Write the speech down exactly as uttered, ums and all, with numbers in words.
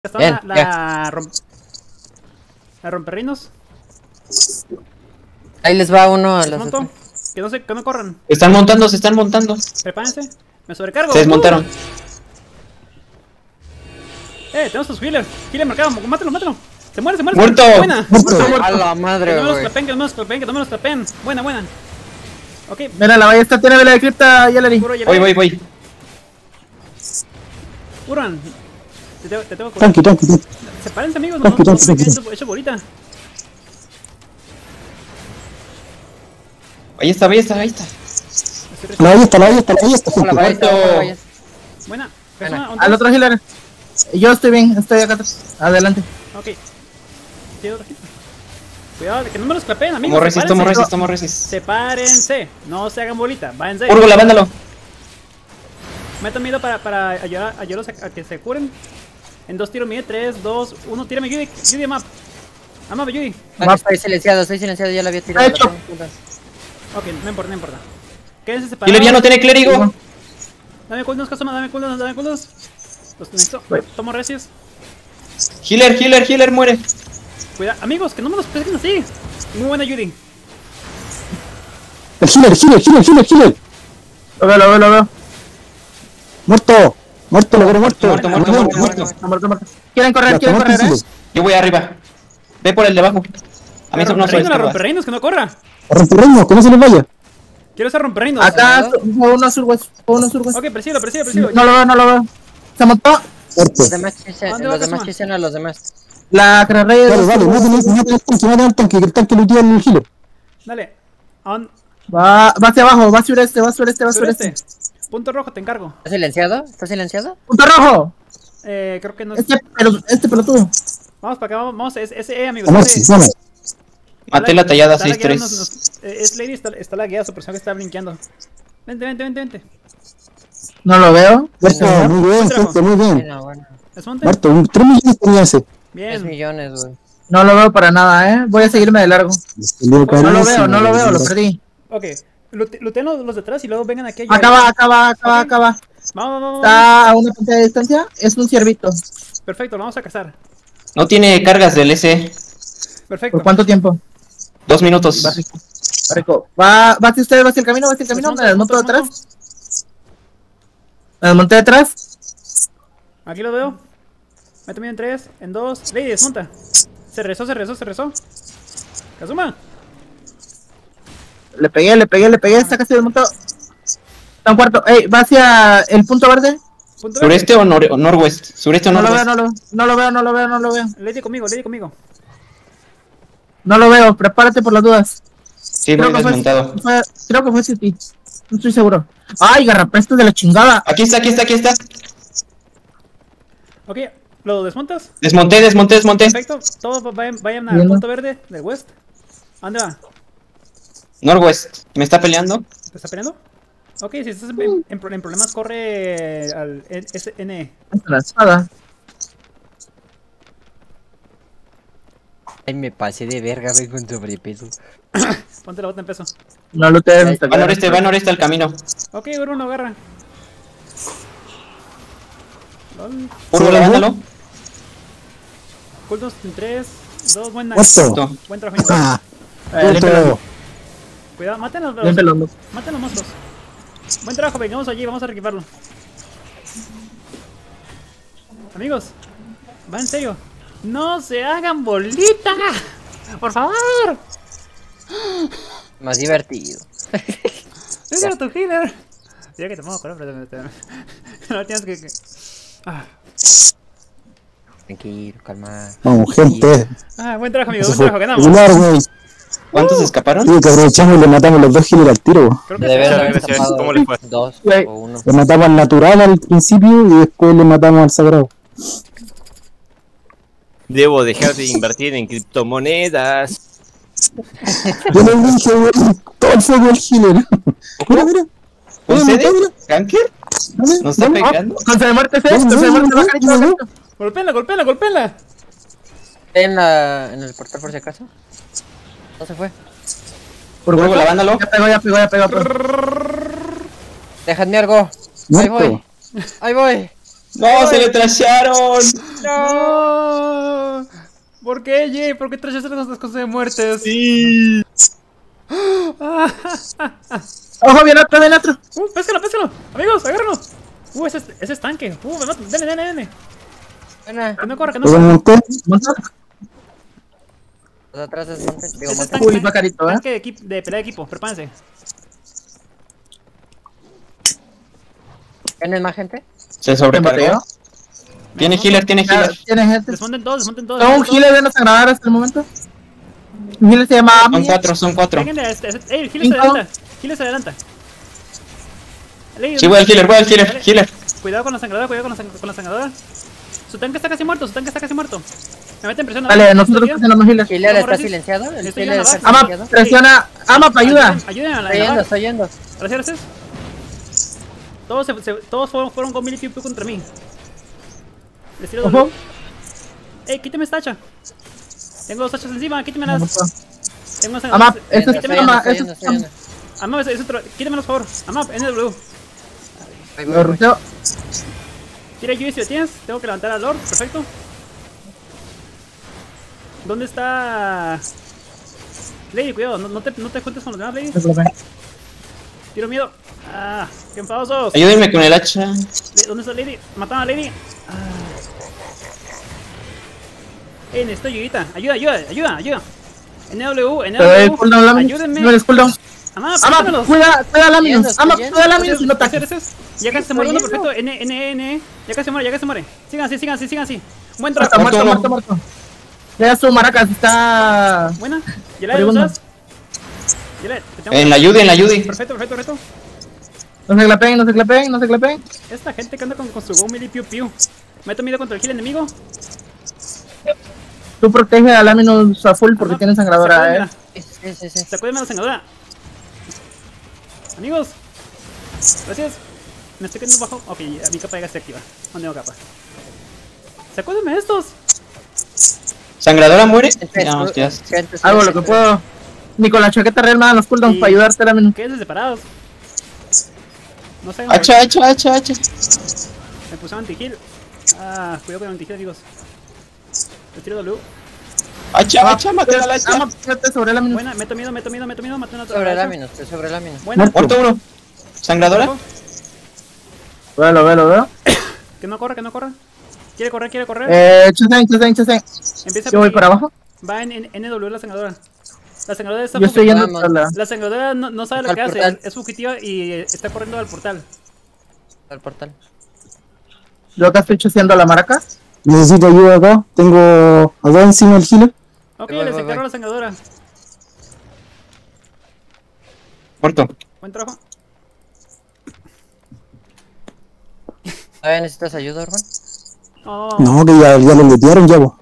Está Bien, la, la, romp... la romperrinos. Ahí les va uno a los Desmonto. otros. Que no se, que no corran. Están montando, se están montando. Prepárense. Me sobrecargo. Se desmontaron. Uh. Eh, tenemos sus healers. Healer marcado. Mátalo, mátalo. Se muere, se muere. Muerto. Buena. Muerto. Muerto. A la Que madre, no me los güey. clapen, que no me los clapen, que no me los clapen. Buena, buena. Ok. Mira, la ballesta tiene vela de cripta, Yelari. Puro Voy, voy, voy. Curan. Te, te, te tengo que curar. Tranqui, tranqui, tranqui. Sepárense, amigos. No, Tranqui, no, no tranqui, se queden tranqui. hecho- hecho bolita. Ahí está, ahí está, ahí está. Estoy La ballesta, la ballesta, la ballesta, Hola, gente. ballesta, hola, ballesta. Buena. Persona, ¿dónde Al estás? otro healer. Yo estoy bien, estoy acá atrás. Adelante. Ok. Tiene otra gente. Cuidado, que no me los clapen, amigos. Tomo resist, tomo sepárense. resist, tomo resist. Sepárense. No se hagan bolita. Váyanse. Urgo, lavándalo. Metan miedo para, para ayudar, ayudarlos a, a que se curen. En dos tiros mide. tres, dos, uno. Tírame Judy. Judy, map. Amap, Judy. Ah, estoy silenciado, estoy silenciado, ya la había tirado. Ha hecho. la tengo. Ok, no importa, no importa. Quédense separados. Killer ya no tiene clérigo. Dame cooldown, Kazuma, dame cooldown, dame cooldown. Los necesito. Tomo resios. Healer, healer, healer, muere. Cuidado. Amigos, que no me los peguen así. Muy buena Judy. El healer, healer, healer, healer, healer. Lo veo, lo veo, lo veo. Muerto. Muerto, lo quiero muerto. Muerto, muerto, muerto, muerto. Está muerto, muerto. ¿Quieren correr? Ya, ¿Quieren muerto, correr, eh? healer. Yo voy arriba. Ve por el de abajo. A mí eso no se Romperreinos, la escapa. romperreinos, que no corra. A romper reinos, que no se les vaya. Quiero ese romperreinos. Acá, fue uno surwest, fue uno surwest. Ok, persigo, persigo, persigo. No lo veo, no lo veo. Se montó. Muerto. Los demás chisen, ¿Dónde va, los demás Kazuma? chisen a los demás. La Crarrey Vale, vale, maten al maten al tanque, maten al tanque, que el tanque lo tira el healer. Dale. On. Va, va hacia abajo, va sureste, va sureste, va Sureste. sureste. Punto rojo, te encargo. ¿Está silenciado? ¿Está silenciado? ¡Punto rojo! Eh, creo que no es. Este, pelo- este pelotudo. Vamos para acá, vamos, vamos. Es, es E, amigos. Vamos, es E. vamos. Maté la tallada Está seis lagueada, tres. nos- nos- eh, Es Lady, está, está lagueada, su personaje está blinkeando. Vente, vente, vente, vente. No lo veo. Muerto, muy bien, gente, muy bien. Bueno, bueno. Desmonte. Muerto, un- tres millones tenía ese. tres Bien. millones, güey. No lo veo para nada, eh. Voy a seguirme de largo. No lo veo, no lo veo, lo perdí. Ok. Lute- Looteen los, los detrás y luego vengan aquí a ayudar. Acá va, acá va, acá va, acá va. Vamos, vamos, vamos. Está a una punta de distancia. Es un ciervito. Perfecto, lo vamos a cazar. No tiene cargas del S. Perfecto. ¿Por cuánto tiempo? Dos minutos. Va rico. Va rico. Va, va hacia usted, va hacia el camino, va hacia el camino. Desmonto, Me desmonto desmonto, detrás. Me desmonté detrás. Aquí lo veo. Méteme en tres, en dos. Lady, desmonta. Se rezó, se rezó, se rezó. Kazuma. Le pegué, le pegué, le pegué. Está casi desmontado. Está un cuarto. Ey, va hacia el punto verde. Punto verde. ¿Sureste o, nor o norwest? ¿Sureste o No lo veo, norwest? no lo, no lo veo, no lo veo, no lo veo. Lady conmigo, Lady conmigo. No lo veo, prepárate por las dudas. Sí, voy que fue, desmontado. fue- creo que fue City. No estoy seguro. Ay, garrapesto de la chingada. Aquí está, aquí está, aquí está. Ok, ¿lo desmontas? Desmonté, desmonté, desmonté. Perfecto. Todos vayan, vayan al Bien. punto verde del west. ¿A dónde va? Norwest. ¿Me está peleando? ¿Te está peleando? Ok, si estás en, en pro- en problemas, corre al S N E. La espada. Ay, me pasé de verga, güey, con sobrepeso. Ponte la bota en peso. No lo te debes Va noreste, va noreste al camino. Ok, Bruno, agarra. Lol. Urgo, Sí, lavándolo. Cooldown en tres, dos, buen Muerto. Listo. Buen trabajo. Ah, Eh, límpialo, muerto. Cuidado, maten a los, límpialo. maten a los monstruos. Buen trabajo, vengamos allí, vamos a reequiparlo. Amigos, va en serio. No se hagan bolita. Por favor. Más divertido. Ese era tu healer. Diría que te pongo color, pero te, te- no tienes que... que- Ah. Tranquilo, calma. Vamos, gente. ah, buen trabajo, amigo, Eso buen fue trabajo, ganamos. regular, güey. ¿Cuántos escaparon? Sí, que aprovechamos y le matamos los dos healers al tiro. Creo que Debe se- haber gracias. escapado ¿Cómo le fue? dos Güey. o uno. Le matamos al natural al principio y después le matamos al sagrado. Debo dejar de invertir en criptomonedas. Yo le dije, güey, todo el fuego al healer. Mira, mira. ¿Un Mira, C mira, D? mira. ¿Ganker? Dale, ¿No está dale. pegando? Con se de muerte es Vamos, esto, se de vamos, muerte vamos, bajanito, vamos. bajanito. Golpéala, golpéala, golpéala. En, la, en el portal, por si acaso. No se fue. Por Urgo, hueco. lavándolo. Ya pegó, ya pegó, ya pegó. pues. Dejadme algo. Ahí Muerto. voy. Ahí voy. No, se le trashearon. ¡No! ¿Por qué, Jay? ¿Por qué traes las cosas de muertes? Sí. Ojo, viene otro, viene otro. ¡Uh, péscalo, péscalo! Amigos, agárrenlo. ¡Uh, ese, ese es tanque! ¡Uh, me matan! ¡Dale, dale, dale! Buena. Que no corra, que no Lo corra. monté. Los atrás es monte. Digo, Ese es monte. tanque, Uy, tanque, va carito, ¿eh? tanque de, equipo, de pelea de equipo, prepárense. ¿Tienes más gente? Se ¿Te sobrecargó. mateo? Tiene healer, tiene Ya, healer. ¿Tienes gente? Desmonten todos, desmonten todos. Son un desmonten healer de los sanadores hasta el momento. Un healer se llama Son Ami. cuatro, son todos. cuatro. Péguenle a este, a este- ¡Ey, el healer se Cinco. adelanta! ¡Healer se adelanta! Ley, Sí, voy al healer, voy al healer, Dale. healer. Cuidado con la sangradora, cuidado con la, sang- con la sangradora. Su tanque está casi muerto, su tanque está casi muerto. Me meten presión. Vale, nosotros tenemos healer. ¿Healer ¿Cómo está resist? silenciado? ¿El Estoy healer yendo está abajo. Ama, silenciado? presiona. Ama, para ayuda. Ayuden, ayuden a la Estoy yendo, navar. estoy yendo. Gracias, gracias. Todos, se, se- todos fueron, fueron con mil y piu contra mí. Les tiro Ojo. W. Ey, quíteme esta hacha. Tengo dos hachas encima, quítemelas. Tengo una Ama, sangradora. esto es Estoy Quítemela. yendo, ama, estoy esto yendo, es estoy yendo. Ama, es otro. Quítemelos, por favor. Ama, N W. Voy, voy, Lo voy. ruseo. Tira Yui si lo tienes. Tengo que levantar al Lord. Perfecto. ¿Dónde está? Lady, cuidado. No, no, te, no te juntes con los demás, Lady. Tiro miedo. Ah, qué enfadosos. Ayúdenme con el hacha. Le- ¿Dónde está Lady? Mataron a Lady. Ah. Eh, necesito ayudita. Ayuda, ayuda, ayuda, ayuda. N W, N Te doy el W. cooldown, Láminas. Ayúdenme. No eres cooldown. Ama, Ama, pásamelos. cuida, cuida Láminas. Estoy Ama, yendo, cuida estoy Láminas y no Gracias, ataques. gracias. Ya casi se muere uno, Estoy perfecto. N, N, N. Ya casi se muere, ya casi se muere. Sigan así, sigan así, sigan así. Buen trabajo. Muerto, muerto, Muerto, muerto, muerto. Ya su maracas está. Buena. ¿Ya la Moribundo. usas? ¿Ya la- te tengo- En la ayuda, en la ayuda. Perfecto, perfecto, perfecto. No se clapeen, no se clapeen, no se clapeen. Esta gente que anda con, con su go mili piu piu. Meto miedo contra el heal enemigo. Tú protege a Láminas a full porque Ama, tienen sangradora, eh. sacúdemela, Sí, sí, sí. Sacúdeme la sangradora. Amigos. Gracias. Me estoy quedando bajo. Ok, ya, mi capa ya está activa. No tengo capa. Sacúdeme estos. ¿Sangradora muere? Gente, No, tú- ya. gente, Hago lo gente. que puedo. Ni con la chaqueta real me dan los cooldowns Sí. para ayudarte, Láminas. Quédense separados. No sé. Hacha, hacha, hacha, hacha. Me pusieron anti-heal. Ah, cuidado con el anti-heal, amigos. Les tiro W. Hacha, hacha, maté a la hacha. Ama, fíjate sobre Láminas. Buena, meto miedo, meto miedo, meto miedo. Maté una Sobre hacha. láminas, estoy sobre láminas. Buena. Muerto uno. ¿Sangradora? Velo, velo, velo. Que no corra, que no corra. Quiere correr, quiere correr. Eh, chasen, chasen, chasen. Empieza Yo voy por para abajo. Va en, en N W la sangradora. La sangradora está Yo estoy yendo Vamos. para la. La sangradora no, no sabe lo Al que hace. portal. Es fugitiva y eh, está corriendo al portal. Al portal. Yo acá estoy chaseando a la maraca. Necesito ayuda acá. Tengo acá encima el healer. Ok, Voy, voy, les voy. encargo la sangradora. Muerto. Buen trabajo. ¿Todavía necesitas ayuda, Orban? Oh, No, que ya, ya lo lootearon ya, vos.